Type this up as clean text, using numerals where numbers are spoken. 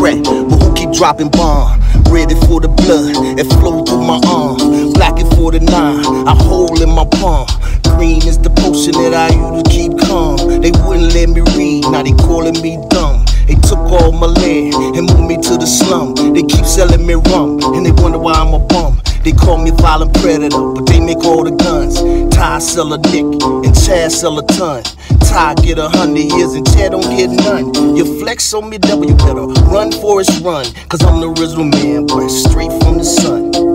threat, but who keep dropping bomb? Ready for the blood that flow through my arm. Black it 49, I hold in my palm. Green is the potion that I use to keep calm. They wouldn't let me read, now they calling me dumb. They took all my land and moved me to the slum. They keep selling me rum, and they wonder why I'm a bum. They call me violent predator, but they make all the guns. Ty sell a dick, and Chad sell a ton. Ty get 100 years, and Chad don't get none. You flex on me, W, better run, Forrest, run. Cause I'm the original man, boy, straight from the sun.